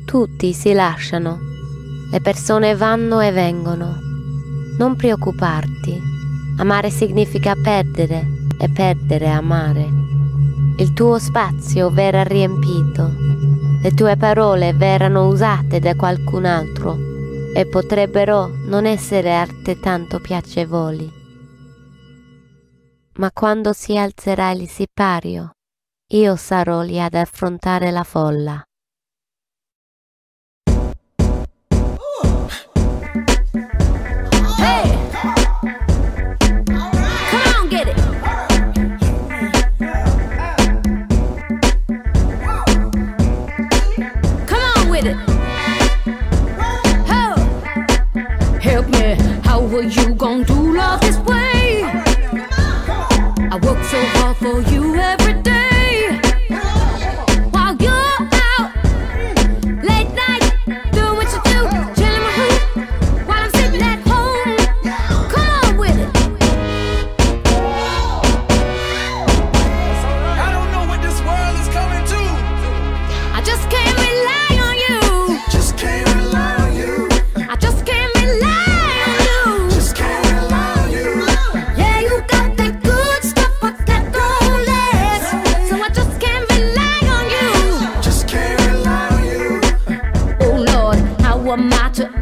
Tutti si lasciano, le persone vanno e vengono. Non preoccuparti, amare significa perdere e perdere amare. Il tuo spazio verrà riempito, le tue parole verranno usate da qualcun altro e potrebbero non essere altrettanto piacevoli. Ma quando si alzerà il sipario, io sarò lì ad affrontare la folla. Hey! Come on, get it! Come on with it! Oh! Help me, how are you gonna do love this way? I work so hard for you every day. While you're out late night, doing what you do, chilling with who? While I'm sitting at home. Come on with it. I don't know what this world is coming to. I just can't rely on you. Just can't rely on you. I just can't rely on you. Just can't rely on you. Yeah, you got that good stuff, but that don't last. So I just can't rely on you. Just can't rely on you. Oh Lord, how am I to